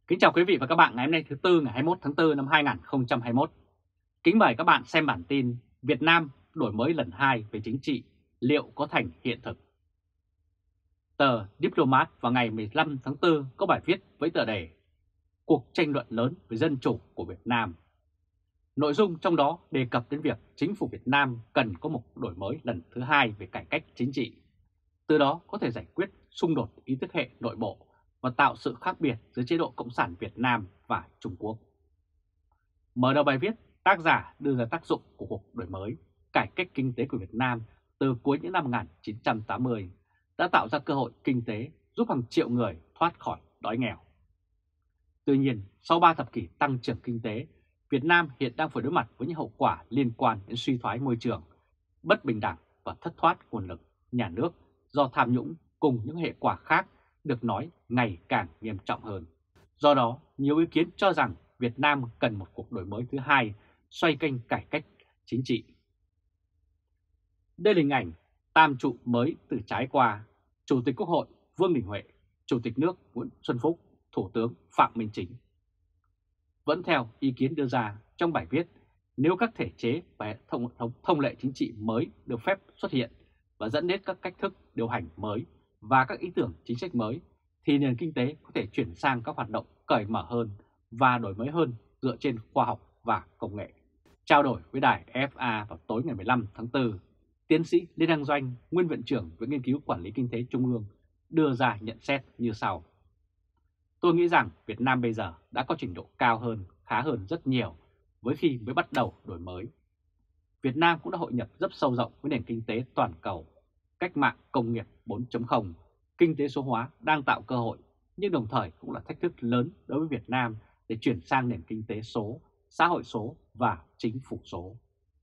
Kính chào quý vị và các bạn ngày hôm nay thứ Tư ngày 21 tháng 4 năm 2021. Kính mời các bạn xem bản tin Việt Nam đổi mới lần 2 về chính trị, liệu có thành hiện thực? Tờ Diplomat vào ngày 15 tháng 4 có bài viết với tựa đề Cuộc tranh luận lớn về dân chủ của Việt Nam. Nội dung trong đó đề cập đến việc chính phủ Việt Nam cần có một đổi mới lần thứ 2 về cải cách chính trị. Từ đó có thể giải quyết xung đột ý thức hệ nội bộ và tạo sự khác biệt giữa chế độ Cộng sản Việt Nam và Trung Quốc. Mở đầu bài viết, tác giả đưa ra tác dụng của cuộc đổi mới, cải cách kinh tế của Việt Nam từ cuối những năm 1980 đã tạo ra cơ hội kinh tế giúp hàng triệu người thoát khỏi đói nghèo. Tuy nhiên, sau 3 thập kỷ tăng trưởng kinh tế, Việt Nam hiện đang phải đối mặt với những hậu quả liên quan đến suy thoái môi trường, bất bình đẳng và thất thoát nguồn lực nhà nước do tham nhũng cùng những hệ quả khác được nói ngày càng nghiêm trọng hơn. Do đó, nhiều ý kiến cho rằng Việt Nam cần một cuộc đổi mới thứ hai xoay kênh cải cách chính trị. Đây là hình ảnh tam trụ mới từ trái qua: Chủ tịch Quốc hội Vương Đình Huệ, Chủ tịch nước Nguyễn Xuân Phúc, Thủ tướng Phạm Minh Chính. Vẫn theo ý kiến đưa ra trong bài viết, nếu các thể chế và hệ thông lệ chính trị mới được phép xuất hiện và dẫn đến các cách thức điều hành mới và các ý tưởng chính sách mới, thì nền kinh tế có thể chuyển sang các hoạt động cởi mở hơn và đổi mới hơn dựa trên khoa học và công nghệ. Trao đổi với đài FA vào tối ngày 15 tháng 4, tiến sĩ Lê Đăng Doanh, nguyên viện trưởng Viện Nghiên cứu Quản lý Kinh tế Trung ương, đưa ra nhận xét như sau. Tôi nghĩ rằng Việt Nam bây giờ đã có trình độ cao hơn, khá hơn rất nhiều với khi mới bắt đầu đổi mới. Việt Nam cũng đã hội nhập rất sâu rộng với nền kinh tế toàn cầu. Cách mạng công nghiệp 4.0, kinh tế số hóa đang tạo cơ hội, nhưng đồng thời cũng là thách thức lớn đối với Việt Nam để chuyển sang nền kinh tế số, xã hội số và chính phủ số.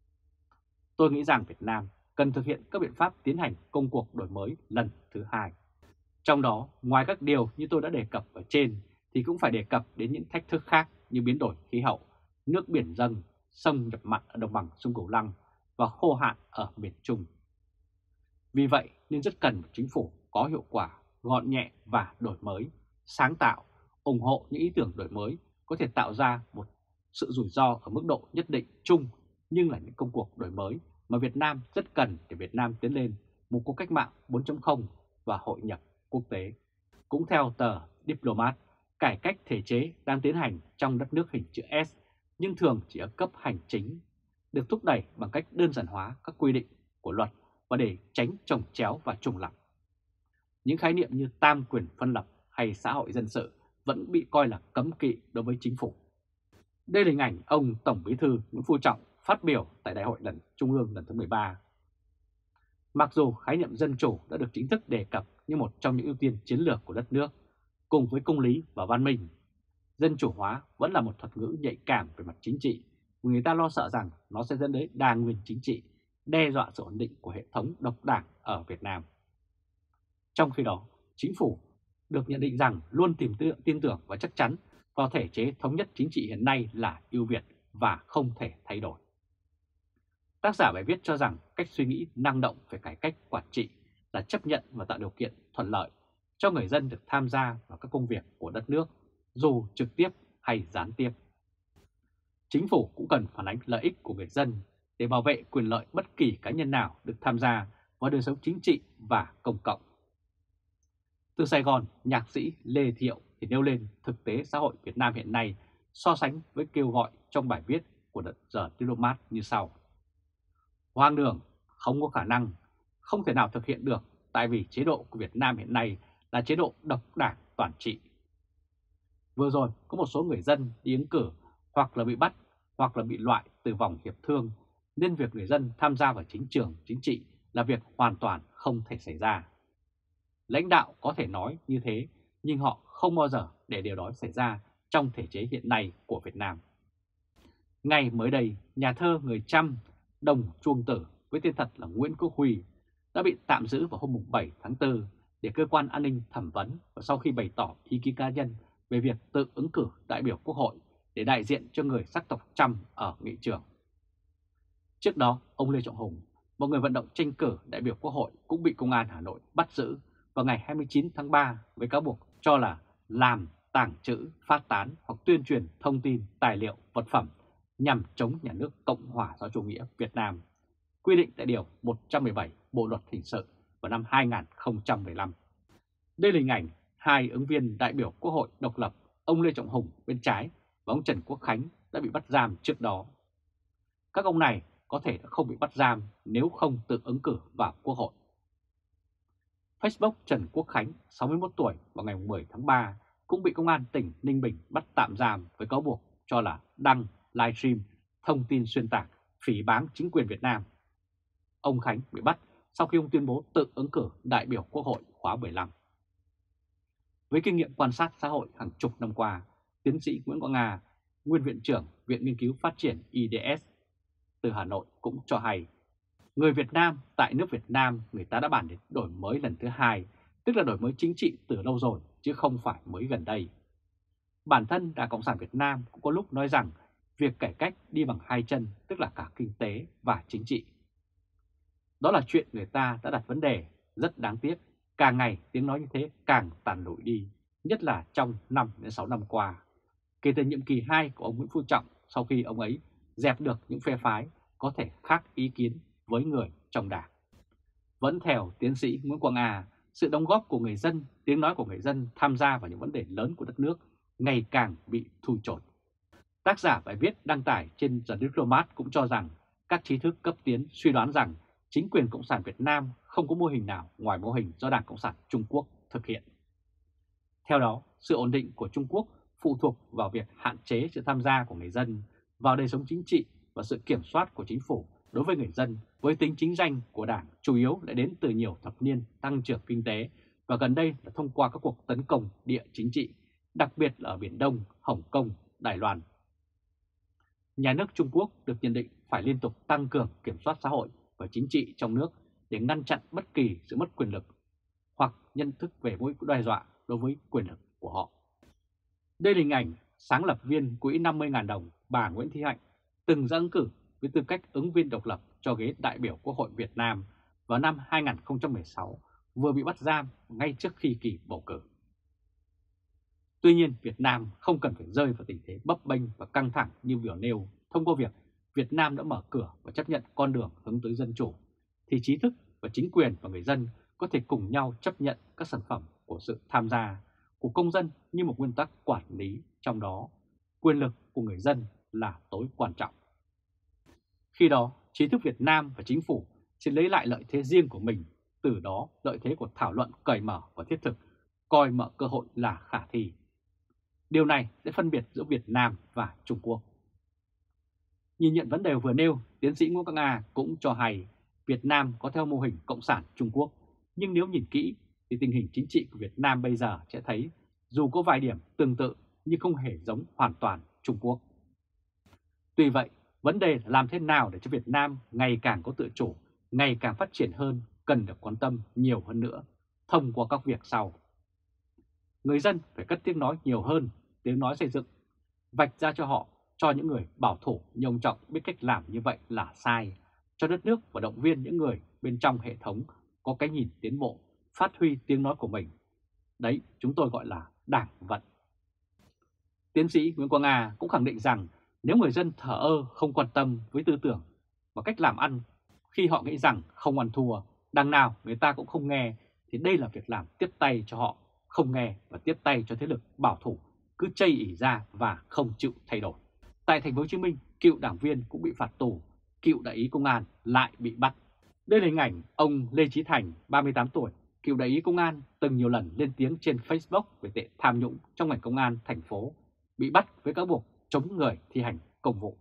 Tôi nghĩ rằng Việt Nam cần thực hiện các biện pháp tiến hành công cuộc đổi mới lần thứ hai. Trong đó, ngoài các điều như tôi đã đề cập ở trên, thì cũng phải đề cập đến những thách thức khác như biến đổi khí hậu, nước biển dâng, xâm nhập mặn ở đồng bằng sông Cửu Long và khô hạn ở miền Trung. Vì vậy nên rất cần một chính phủ có hiệu quả, gọn nhẹ và đổi mới, sáng tạo, ủng hộ những ý tưởng đổi mới có thể tạo ra một sự rủi ro ở mức độ nhất định chung, nhưng là những công cuộc đổi mới mà Việt Nam rất cần để Việt Nam tiến lên một cuộc cách mạng 4.0 và hội nhập quốc tế. Cũng theo tờ Diplomat, cải cách thể chế đang tiến hành trong đất nước hình chữ S nhưng thường chỉ ở cấp hành chính, được thúc đẩy bằng cách đơn giản hóa các quy định của luật và để tránh chồng chéo và trùng lặp. Những khái niệm như tam quyền phân lập hay xã hội dân sự vẫn bị coi là cấm kỵ đối với chính phủ. Đây là hình ảnh ông Tổng Bí thư Nguyễn Phú Trọng phát biểu tại Đại hội Trung ương lần thứ 13. Mặc dù khái niệm dân chủ đã được chính thức đề cập như một trong những ưu tiên chiến lược của đất nước, cùng với công lý và văn minh, dân chủ hóa vẫn là một thuật ngữ nhạy cảm về mặt chính trị, vì người ta lo sợ rằng nó sẽ dẫn đến đa nguyên chính trị, đe dọa sự ổn định của hệ thống độc đảng ở Việt Nam. Trong khi đó, chính phủ được nhận định rằng luôn tin tưởng và chắc chắn vào thể chế thống nhất chính trị hiện nay là ưu việt và không thể thay đổi. Tác giả bài viết cho rằng cách suy nghĩ năng động về cải cách quản trị là chấp nhận và tạo điều kiện thuận lợi cho người dân được tham gia vào các công việc của đất nước, dù trực tiếp hay gián tiếp. Chính phủ cũng cần phản ánh lợi ích của người dân để bảo vệ quyền lợi bất kỳ cá nhân nào được tham gia vào đời sống chính trị và công cộng. Từ Sài Gòn, nhạc sĩ Lê Thiệu thì nêu lên thực tế xã hội Việt Nam hiện nay so sánh với kêu gọi trong bài viết của tờ Diplomat như sau. Hoang đường, không có khả năng, không thể nào thực hiện được tại vì chế độ của Việt Nam hiện nay là chế độ độc đảng toàn trị. Vừa rồi có một số người dân đi ứng cử hoặc là bị bắt hoặc là bị loại từ vòng hiệp thương, nên việc người dân tham gia vào chính trường chính trị là việc hoàn toàn không thể xảy ra. Lãnh đạo có thể nói như thế, nhưng họ không bao giờ để điều đó xảy ra trong thể chế hiện nay của Việt Nam. Ngay mới đây, nhà thơ người Chăm Đồng Chuông Tử với tên thật là Nguyễn Quốc Huy đã bị tạm giữ vào hôm 7 tháng 4 để cơ quan an ninh thẩm vấn, và sau khi bày tỏ ý kiến cá nhân về việc tự ứng cử đại biểu Quốc hội để đại diện cho người sắc tộc Chăm ở nghị trường. Trước đó, ông Lê Trọng Hùng, một người vận động tranh cử đại biểu Quốc hội, cũng bị Công an Hà Nội bắt giữ vào ngày 29 tháng 3 với cáo buộc cho là làm tàng trữ, phát tán hoặc tuyên truyền thông tin, tài liệu, vật phẩm nhằm chống nhà nước Cộng hòa xã hội chủ nghĩa Việt Nam, quy định tại Điều 117 Bộ Luật Hình sự vào năm 2015. Đây là hình ảnh hai ứng viên đại biểu Quốc hội độc lập, ông Lê Trọng Hùng bên trái và ông Trần Quốc Khánh đã bị bắt giam trước đó. Các ông này có thể đã không bị bắt giam nếu không tự ứng cử vào Quốc hội. Facebook Trần Quốc Khánh, 61 tuổi, vào ngày 10 tháng 3 cũng bị Công an tỉnh Ninh Bình bắt tạm giam với cáo buộc cho là đăng, livestream, thông tin xuyên tạc, phỉ báng chính quyền Việt Nam. Ông Khánh bị bắt sau khi ông tuyên bố tự ứng cử đại biểu Quốc hội khóa 15. Với kinh nghiệm quan sát xã hội hàng chục năm qua, tiến sĩ Nguyễn Quang Nga, nguyên viện trưởng Viện Nghiên cứu Phát triển IDS từ Hà Nội cũng cho hay, người Việt Nam tại nước Việt Nam người ta đã bàn đến đổi mới lần thứ hai, tức là đổi mới chính trị từ lâu rồi chứ không phải mới gần đây. Bản thân Đảng Cộng sản Việt Nam cũng có lúc nói rằng việc cải cách đi bằng hai chân, tức là cả kinh tế và chính trị. Đó là chuyện người ta đã đặt vấn đề, rất đáng tiếc, càng ngày tiếng nói như thế càng tàn lụi đi, nhất là trong 5 đến 6 năm qua. Kể từ nhiệm kỳ 2 của ông Nguyễn Phú Trọng, sau khi ông ấy dẹp được những phe phái có thể khác ý kiến với người trong Đảng. Vẫn theo tiến sĩ Nguyễn Quang Nga, sự đóng góp của người dân, tiếng nói của người dân tham gia vào những vấn đề lớn của đất nước ngày càng bị thui chột. Tác giả bài viết đăng tải trên The Diplomat cũng cho rằng các trí thức cấp tiến suy đoán rằng chính quyền Cộng sản Việt Nam không có mô hình nào ngoài mô hình do Đảng Cộng sản Trung Quốc thực hiện. Theo đó, sự ổn định của Trung Quốc phụ thuộc vào việc hạn chế sự tham gia của người dân vào đời sống chính trị và sự kiểm soát của chính phủ đối với người dân, với tính chính danh của Đảng chủ yếu lại đến từ nhiều thập niên tăng trưởng kinh tế và gần đây là thông qua các cuộc tấn công địa chính trị, đặc biệt là ở Biển Đông, Hồng Kông, Đài Loan. Nhà nước Trung Quốc được nhận định phải liên tục tăng cường kiểm soát xã hội và chính trị trong nước để ngăn chặn bất kỳ sự mất quyền lực hoặc nhận thức về mối đe dọa đối với quyền lực của họ. Đây là hình ảnh sáng lập viên quỹ 50.000 đồng bà Nguyễn Thị Hạnh từng ra ứng cử với tư cách ứng viên độc lập cho ghế đại biểu Quốc hội Việt Nam vào năm 2016, vừa bị bắt giam ngay trước khi kỳ bầu cử. Tuy nhiên, Việt Nam không cần phải rơi vào tình thế bấp bênh và căng thẳng như vừa nêu thông qua việc Việt Nam đã mở cửa và chấp nhận con đường hướng tới dân chủ, thì trí thức và chính quyền và người dân có thể cùng nhau chấp nhận các sản phẩm của sự tham gia của công dân như một nguyên tắc quản lý, trong đó quyền lực của người dân là tối quan trọng. Khi đó, trí thức Việt Nam và chính phủ sẽ lấy lại lợi thế riêng của mình, từ đó lợi thế của thảo luận cởi mở và thiết thực, coi mọi cơ hội là khả thi. Điều này sẽ phân biệt giữa Việt Nam và Trung Quốc. Nhìn nhận vấn đề vừa nêu, tiến sĩ Nguyễn Quang Nga cũng cho hay Việt Nam có theo mô hình Cộng sản Trung Quốc, nhưng nếu nhìn kỹ thì tình hình chính trị của Việt Nam bây giờ sẽ thấy dù có vài điểm tương tự nhưng không hề giống hoàn toàn Trung Quốc. Tuy vậy, vấn đề là làm thế nào để cho Việt Nam ngày càng có tự chủ, ngày càng phát triển hơn cần được quan tâm nhiều hơn nữa thông qua các việc sau. Người dân phải cất tiếng nói nhiều hơn, tiếng nói xây dựng, vạch ra cho họ, cho những người bảo thủ như ông Trọng biết cách làm như vậy là sai, cho đất nước và động viên những người bên trong hệ thống có cái nhìn tiến bộ, phát huy tiếng nói của mình. Đấy chúng tôi gọi là đảng vận. Tiến sĩ Nguyễn Quang Nga cũng khẳng định rằng nếu người dân thờ ơ không quan tâm với tư tưởng và cách làm ăn, khi họ nghĩ rằng không ăn thua, đằng nào người ta cũng không nghe, thì đây là việc làm tiếp tay cho họ không nghe và tiếp tay cho thế lực bảo thủ cứ chây ỷ ra và không chịu thay đổi. Tại thành phố Hồ Chí Minh, cựu đảng viên cũng bị phạt tù, cựu đại úy công an lại bị bắt. Đây là hình ảnh ông Lê Chí Thành, 38 tuổi, cựu đại úy công an từng nhiều lần lên tiếng trên Facebook về tệ tham nhũng trong ngành công an thành phố, bị bắt với cáo buộc chống người thi hành công vụ.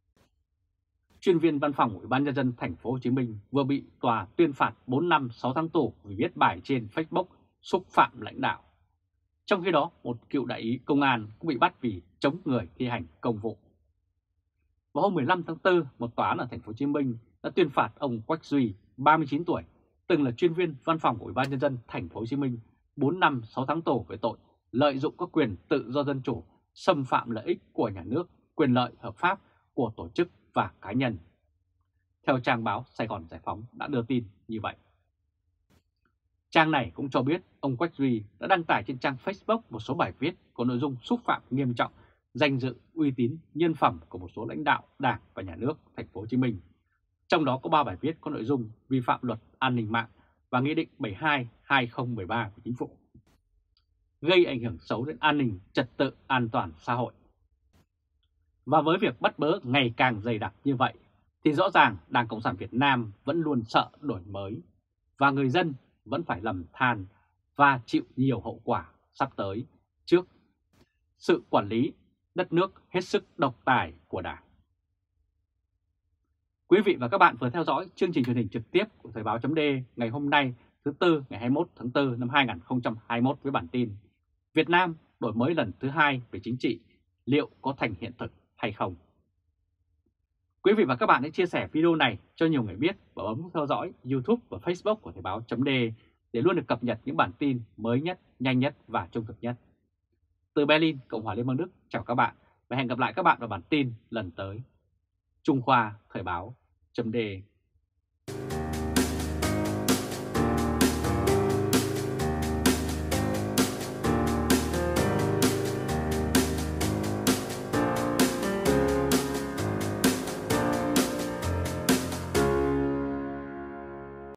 Chuyên viên văn phòng Ủy ban nhân dân thành phố Hồ Chí Minh vừa bị tòa tuyên phạt 4 năm 6 tháng tù vì viết bài trên Facebook xúc phạm lãnh đạo. Trong khi đó, một cựu đại úy công an cũng bị bắt vì chống người thi hành công vụ. Vào hôm 15 tháng 4, một tòa án ở thành phố Hồ Chí Minh đã tuyên phạt ông Quách Duy, 39 tuổi, từng là chuyên viên văn phòng của Ủy ban nhân dân thành phố Hồ Chí Minh, 4 năm 6 tháng tù về tội lợi dụng các quyền tự do dân chủ, xâm phạm lợi ích của nhà nước, quyền lợi hợp pháp của tổ chức và cá nhân. Theo trang báo Sài Gòn Giải phóng đã đưa tin như vậy. Trang này cũng cho biết ông Quách Duy đã đăng tải trên trang Facebook một số bài viết có nội dung xúc phạm nghiêm trọng danh dự, uy tín, nhân phẩm của một số lãnh đạo Đảng và Nhà nước Thành phố Hồ Chí Minh. Trong đó có 3 bài viết có nội dung vi phạm luật an ninh mạng và Nghị định 72/2013 của Chính phủ, gây ảnh hưởng xấu đến an ninh, trật tự, an toàn xã hội. Và với việc bắt bớ ngày càng dày đặc như vậy, thì rõ ràng Đảng Cộng sản Việt Nam vẫn luôn sợ đổi mới, và người dân vẫn phải lầm than và chịu nhiều hậu quả sắp tới trước sự quản lý đất nước hết sức độc tài của Đảng. Quý vị và các bạn vừa theo dõi chương trình truyền hình trực tiếp của Thời báo chấm ngày hôm nay thứ Tư ngày 21 tháng 4 năm 2021 với bản tin Việt Nam đổi mới lần thứ 2 về chính trị, liệu có thành hiện thực hay không? Quý vị và các bạn hãy chia sẻ video này cho nhiều người biết và bấm theo dõi YouTube và Facebook của Thời báo chấm để luôn được cập nhật những bản tin mới nhất, nhanh nhất và trung thực nhất. Từ Berlin, Cộng hòa Liên bang Đức, chào các bạn và hẹn gặp lại các bạn vào bản tin lần tới. Trung Khoa Thời báo chấm